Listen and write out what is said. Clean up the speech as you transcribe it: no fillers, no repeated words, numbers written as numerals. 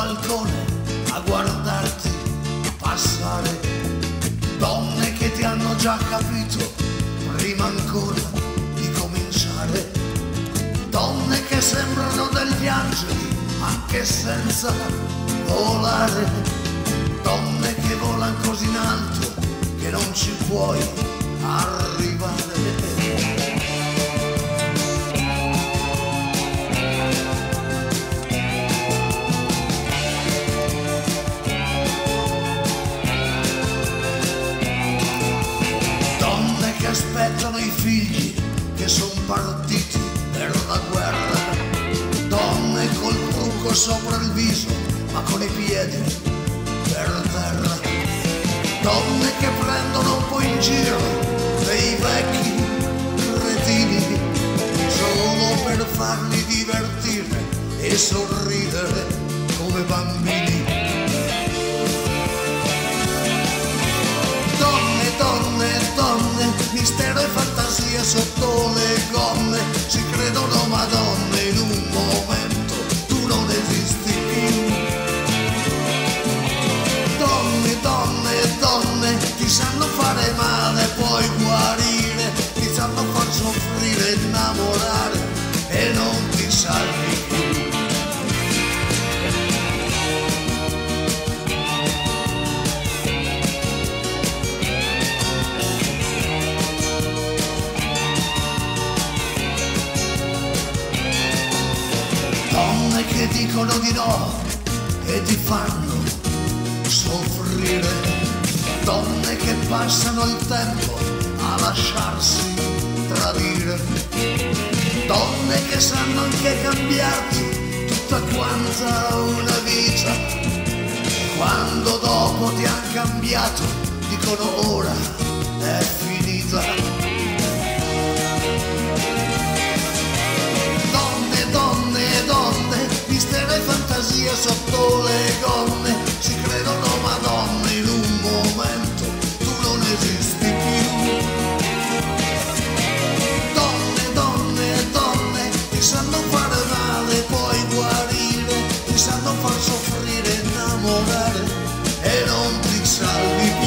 balcone a guardarti passare. Donne che ti hanno già capito prima ancora di cominciare. Donne che sembrano degli angeli anche senza volare. Donne che volano così in alto che non ci puoi arrivare. Aspettano i figli che son partiti per la guerra. Donne col trucco sopra il viso ma con i piedi per terra. Donne che prendono un po' in giro dei vecchi cretini solo per farli divertire e sorridere come bambini. Mistero e fantasia sotto le gonne, si credono madonne, in un momento tu non esisti più. Donne, donne, donne, ti sanno fare male, poi guarire, ti sanno far soffrire, innamorare e non ti salvi più. Che dicono di no e ti fanno soffrire. Donne che passano il tempo a lasciarsi tradire. Donne che sanno anche cambiarti tutta quanta una vita. Quando dopo ti han cambiato dicono ora è finita. Mistero e fantasia sotto le gonne, si credono madonne, in un momento tu non esisti più. Donne, donne, donne, ti sanno fare male, poi guarire, ti sanno far soffrire, innamorare e non ti salvi più.